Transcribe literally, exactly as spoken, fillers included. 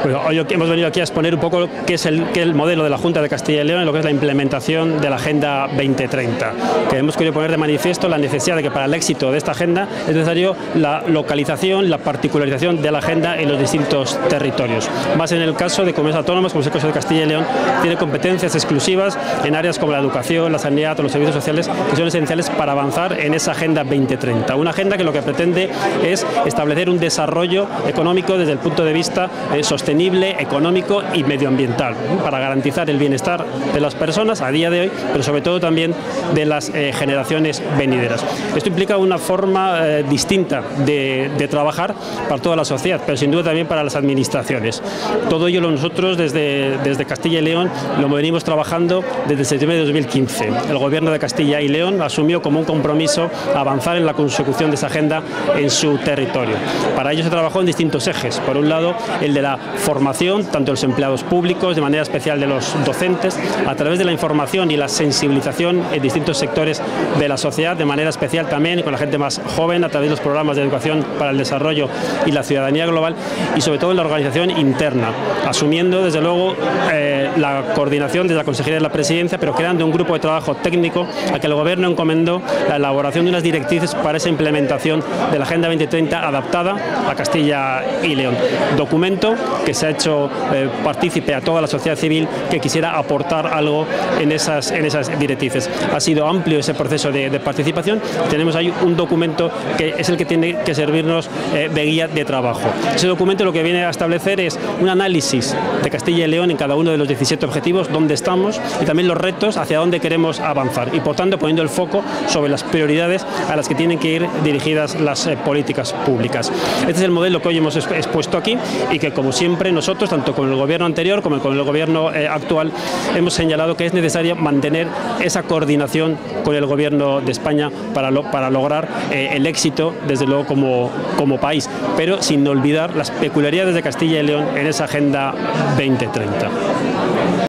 Pues hoy hemos venido aquí a exponer un poco qué es el, qué es el modelo de la Junta de Castilla y León en lo que es la implementación de la Agenda veinte treinta. Que hemos querido poner de manifiesto la necesidad de que para el éxito de esta agenda es necesario la localización, la particularización de la agenda en los distintos territorios. Más en el caso de comunidades autónomas, como es el caso de Castilla y León, tiene competencias exclusivas en áreas como la educación, la sanidad o los servicios sociales, que son esenciales para avanzar en esa Agenda veinte treinta. Una agenda que lo que pretende es establecer un desarrollo económico desde el punto de vista eh, sostenible, económico y medioambiental, ¿eh? para garantizar el bienestar de las personas a día de hoy, pero sobre todo también de las eh, generaciones venideras. Esto implica una forma eh, distinta de, de trabajar para toda la sociedad, pero sin duda también para las administraciones. Todo ello nosotros desde, desde Castilla y León lo venimos trabajando desde septiembre de dos mil quince. El Gobierno de Castilla y León asumió como un compromiso avanzar en la consecución de esa agenda en su territorio. Para ello se trabajó en distintos ejes. Por un lado, el de la formación, tanto de los empleados públicos, de manera especial de los docentes, a través de la información y la sensibilización en distintos sectores de la sociedad, de manera especial también con la gente más joven, a través de los programas de educación para el desarrollo y la ciudadanía global, y sobre todo en la organización interna, asumiendo desde luego eh, la coordinación desde la Consejería de la Presidencia, pero creando un grupo de trabajo técnico a que el Gobierno encomendó la elaboración de unas directrices para esa implementación de la Agenda veinte treinta adaptada a Castilla y León. Documento que se ha hecho eh, partícipe a toda la sociedad civil que quisiera aportar algo en esas, en esas directrices. Ha sido amplio ese proceso de, de participación. Tenemos ahí un documento que es el que tiene que servirnos eh, de guía de trabajo. Ese documento lo que viene a establecer es un análisis de Castilla y León en cada uno de los diecisiete objetivos, dónde estamos y también los retos hacia dónde queremos avanzar, y por tanto poniendo el foco sobre las prioridades a las que tienen que ir dirigidas las eh, políticas públicas. Este es el modelo que hoy hemos expuesto aquí y que, como siempre, nosotros, tanto con el gobierno anterior como con el gobierno eh, actual, hemos señalado que es necesario mantener esa coordinación con el gobierno de España para, lo, para lograr eh, el éxito, desde luego, como, como país, pero sin olvidar las peculiaridades de Castilla y León en esa Agenda veinte treinta.